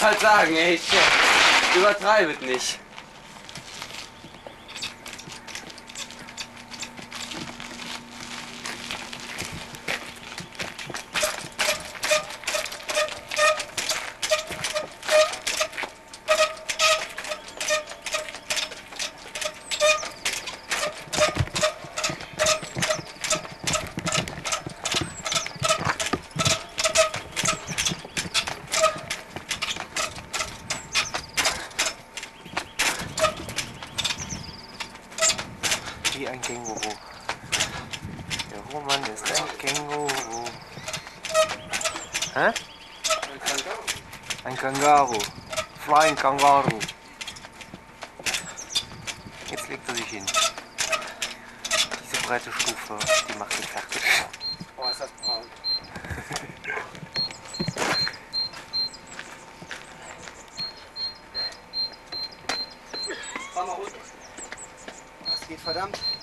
halt sagen, ey, ich übertreibe es nicht. Wie ein Känguru. Der Roman ist ein Känguru. Hä? Ein Kangaroo. Flying Kangaroo. Jetzt legt er sich hin. Diese breite Stufe, die macht ihn fertig. Oh, ist das braun. Fahr mal runter. Das geht verdammt.